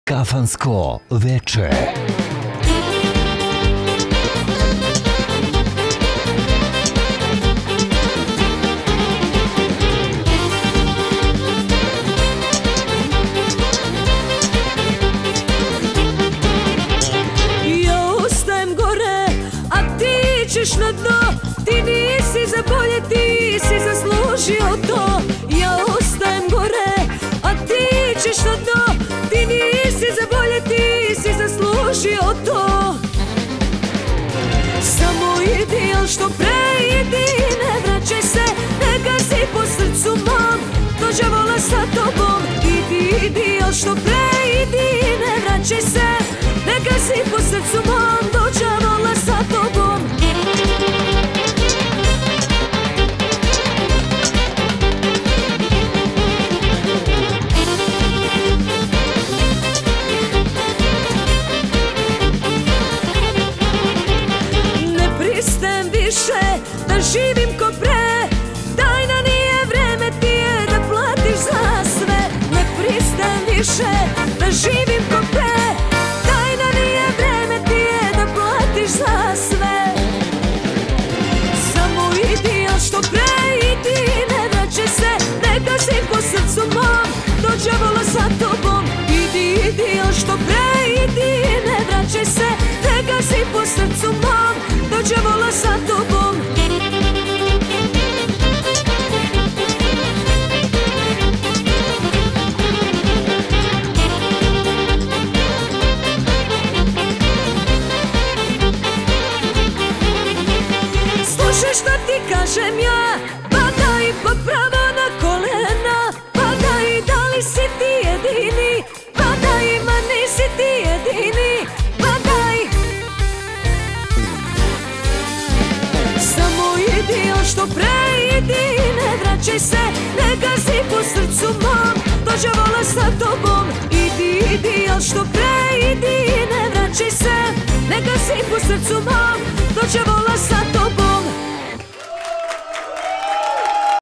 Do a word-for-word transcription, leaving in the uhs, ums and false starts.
Kafansko veče. Na dno, ti nisi za bolje, ti si zaslužio to. Ja ostajem gore, a ti ćeš na dno, ti nisi za bolje, ti si zaslužio to. Samo idi, al što pre idi, ne vraćaj se, neka si po srcu mom, dođe vola sa tobom. Idi, idi, al što pre idi, ne vraćaj se, neka si po srcu mom, dođe vola sa tobom. Da živim ko pre, tajna nije vreme ti je da platiš za sve. Ne pristajem više da živim ko pre, tajna nije vreme ti je da platiš za sve. Samo idi, al što pre idi, ne vraćaj se, neka si po srcu mom, dođe vola sa tobom. Idi, idi, al što pre idi, ne vraćaj se, neka si po srcu mom, dođe vola sa tobom. Slušaj šta ti kažem ja, padaj pa pravo na kolena, padaj da li si ti jedini, padaj ma nisi ti jedini, padaj. Samo idi, al što pre idi, ne vraćaj se, neka si po srcu mom, dođe vola sa tobom. Idi, idi, al što pre idi, ne vraćaj se, neka si po srcu mom, dođe vola sa tobom.